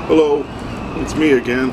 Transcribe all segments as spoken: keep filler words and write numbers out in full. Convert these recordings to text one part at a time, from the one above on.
Hello, it's me again.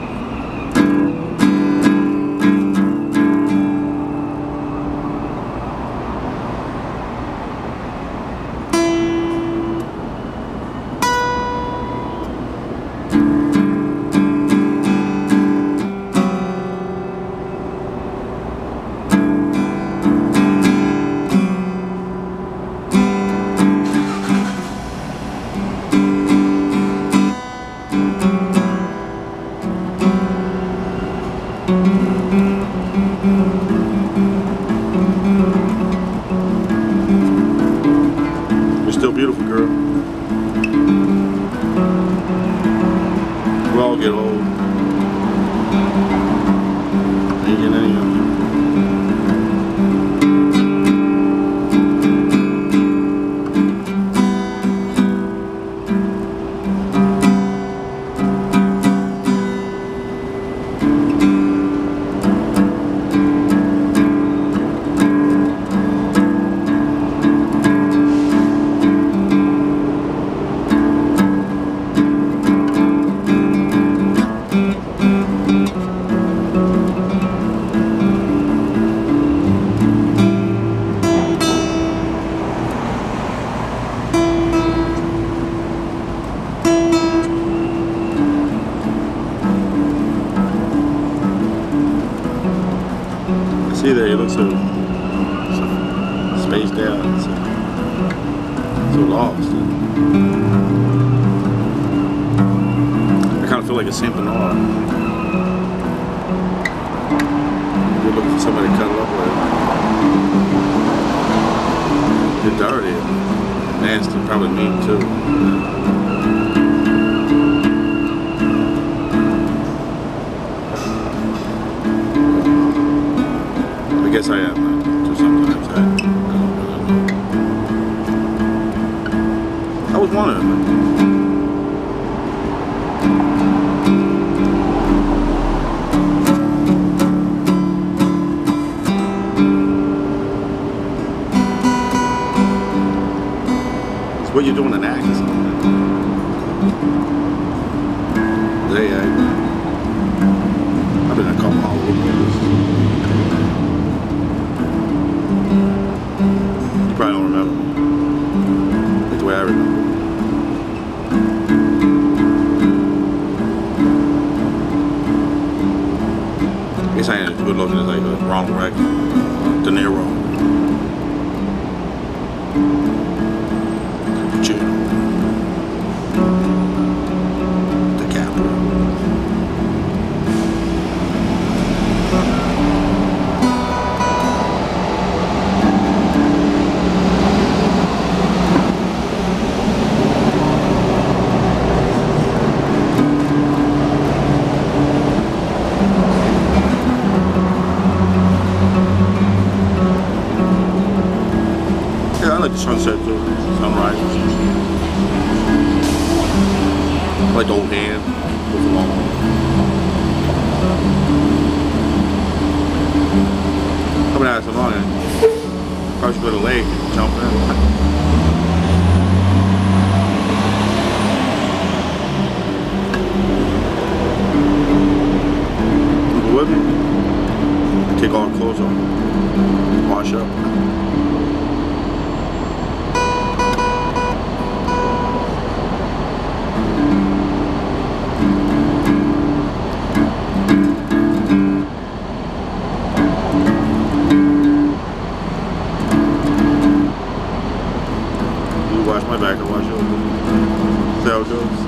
You're still beautiful, girl. We all get old. Ain't getting any younger. See there, he looks so, so spaced out, so, so lost. I kind of feel like a Saint Bernard. You're looking for somebody to cuddle up with. You're dirty, nasty, probably mean too. I guess I am, too, sometimes. I, I don't really know. I was one of them. It's what you're doing in act or something. They, I, I've been in a couple Hollywood movies. Probably don't remember. That's the way I remember. I guess I ain't as good looking as like a Ronald Reagan, uh, De Niro. Pacino. DiCaprio. I like the sunset too, sunrise. I like the old hand, goes along. Coming out so long, and probably should go to the lake and jump in. You go with me? Take all the clothes off, wash up. Watch my back and watch yours. See how it goes.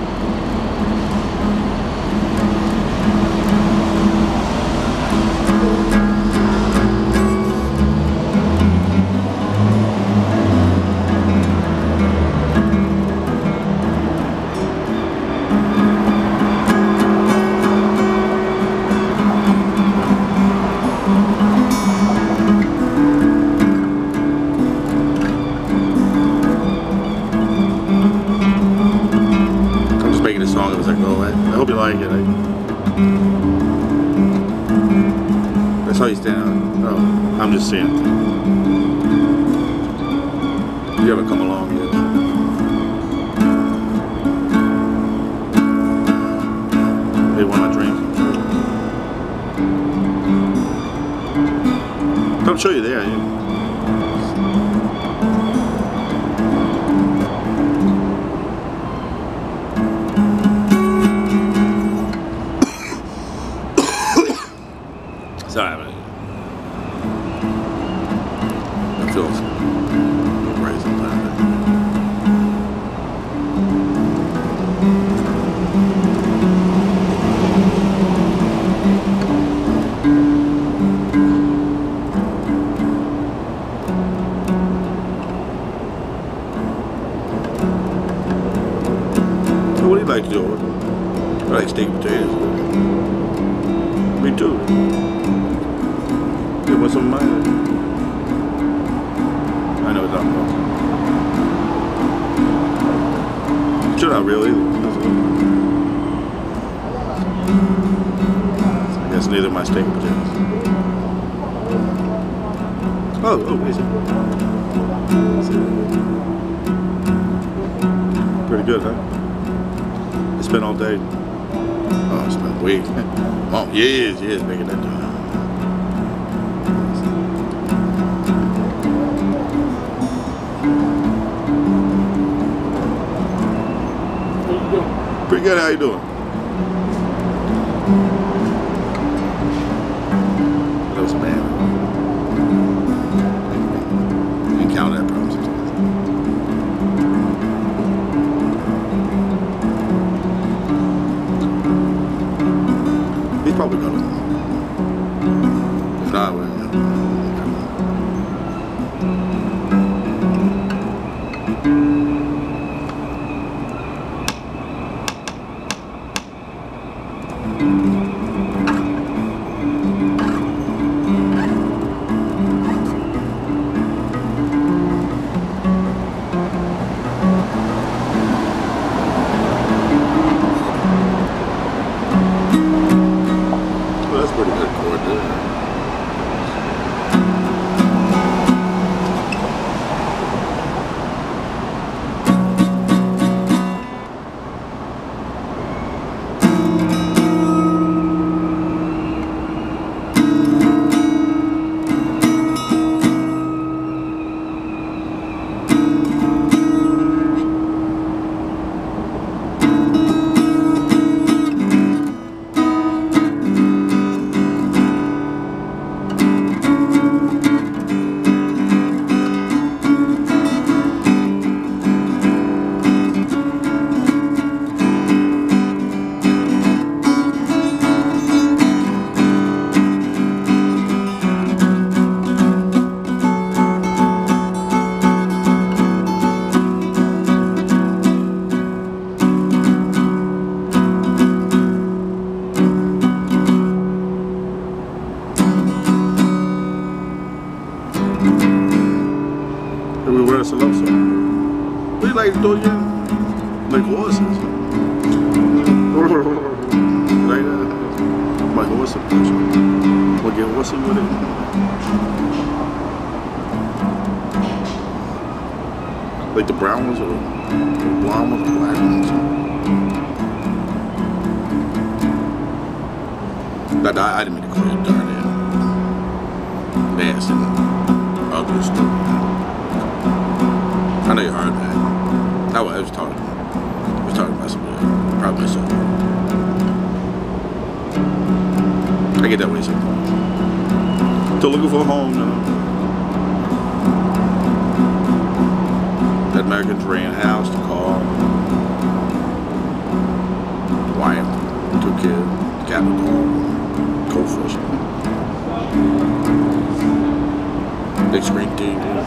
Song as I go. I, I hope you like it. I, that's how you stand out. Oh, I'm just seeing. You haven't come along yet. They want my dreams. I'll show you there. Yeah. Sorry, man. It feels great sometimes. So what do you like to do? I like steak and potatoes. Me too. You want some of mine? I know it's not much. Should not really. I guess neither my steak and potatoes. Oh, oh, wait a second. Pretty good, huh? It's been all day. Oh, it's been a week. Oh, years, years making that time. Pretty good. How you doing? That was a man. You can count that problem sometimes. He's probably gonna. If not, well, pretty good chord there. Everywhere it's a love song. What do you like to do again? Like horses. Like that. My horse. We'll get horsey with it. Like the brown ones or the blonde ones or the black ones. I, I didn't mean to call you darn it. Nasty. Ugly stuff. I know you're hard, man. I was, I was talking. I was talking about something. Probably myself. I get that way sometimes. Still looking for a home, you know. That American dream, house, the car, wife, two kids, cat and dog, cold fishing, big screen T V.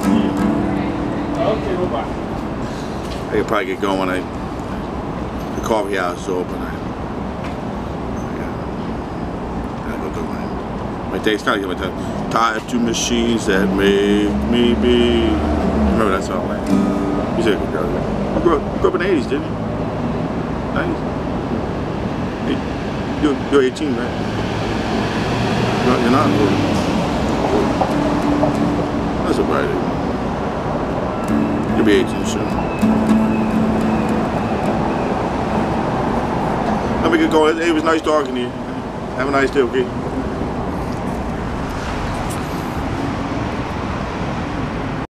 Okay, bye. I could probably get going. I, the coffee house is open. I, yeah, I go do my, my day's kind of get my time. Tied to machines that make me be. Remember that song, right? You said good girl. You grew up, grew up in the eighties, didn't you? nineties? You're, you're eighteen, right? No, you're not. That's about it. You'll be eighteen soon. Let me gotta get going. It was nice talking to you. Have a nice day, okay?